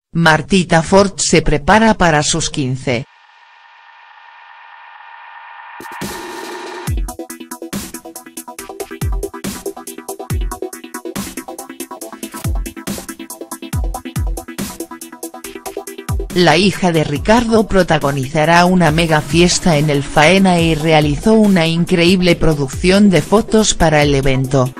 Martita Fort se prepara para sus 15. La hija de Ricardo protagonizará una mega fiesta en el Faena y realizó una increíble producción de fotos para el evento.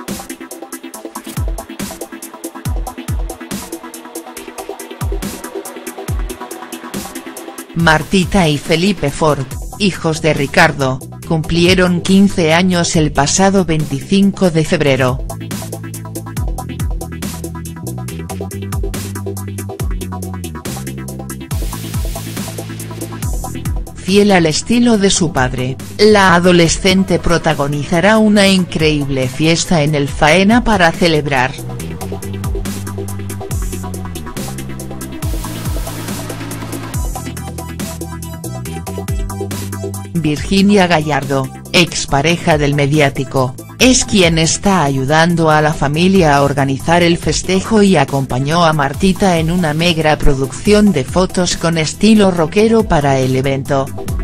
Martita y Felipe Fort, hijos de Ricardo, cumplieron 15 años el pasado 25 de febrero. Fiel al estilo de su padre, la adolescente protagonizará una increíble fiesta en el Faena para celebrar. Virginia Gallardo, expareja del mediático, es quien está ayudando a la familia a organizar el festejo y acompañó a Martita en una mega producción de fotos con estilo rockero para el evento.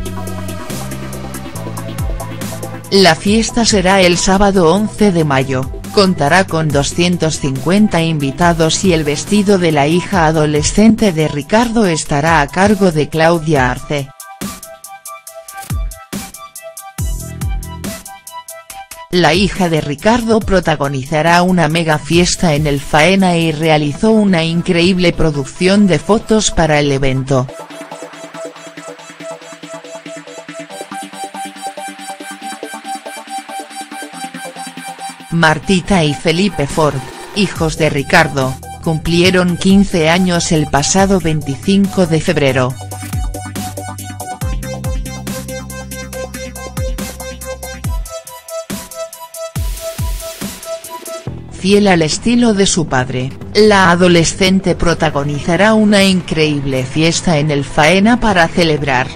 La fiesta será el sábado 11 de mayo, contará con 250 invitados y el vestido de la hija adolescente de Ricardo estará a cargo de Claudia Arce. La hija de Ricardo protagonizará una mega fiesta en el Faena y realizó una increíble producción de fotos para el evento. Martita y Felipe Fort, hijos de Ricardo, cumplieron 15 años el pasado 25 de febrero. Fiel al estilo de su padre, la adolescente protagonizará una increíble fiesta en el Faena para celebrar.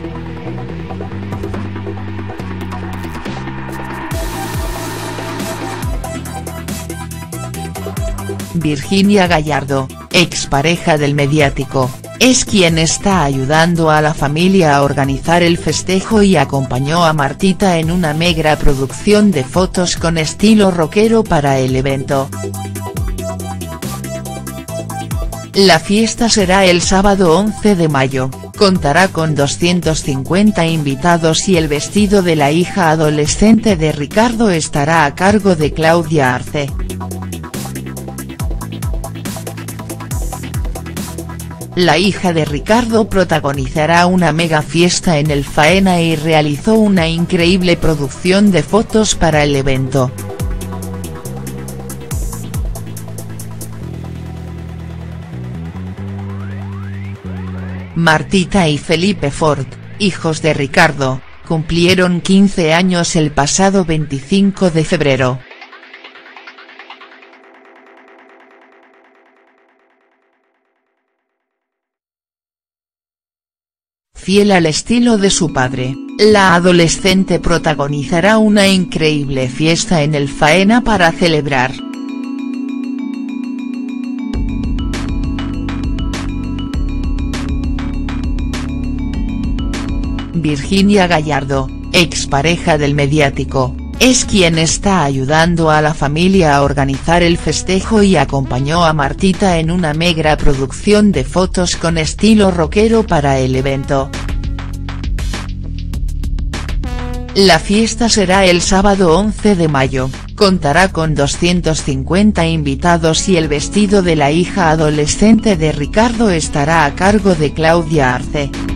Virginia Gallardo, expareja del mediático, es quien está ayudando a la familia a organizar el festejo y acompañó a Martita en una mega producción de fotos con estilo rockero para el evento. La fiesta será el sábado 11 de mayo, contará con 250 invitados y el vestido de la hija adolescente de Ricardo estará a cargo de Claudia Arce. La hija de Ricardo protagonizará una mega fiesta en el Faena y realizó una increíble producción de fotos para el evento. Martita y Felipe Fort, hijos de Ricardo, cumplieron 15 años el pasado 25 de febrero. Fiel al estilo de su padre, la adolescente protagonizará una increíble fiesta en el Faena para celebrar. Virginia Gallardo, expareja del mediático, es quien está ayudando a la familia a organizar el festejo y acompañó a Martita en una mega producción de fotos con estilo rockero para el evento. La fiesta será el sábado 11 de mayo, contará con 250 invitados y el vestido de la hija adolescente de Ricardo estará a cargo de Claudia Arce.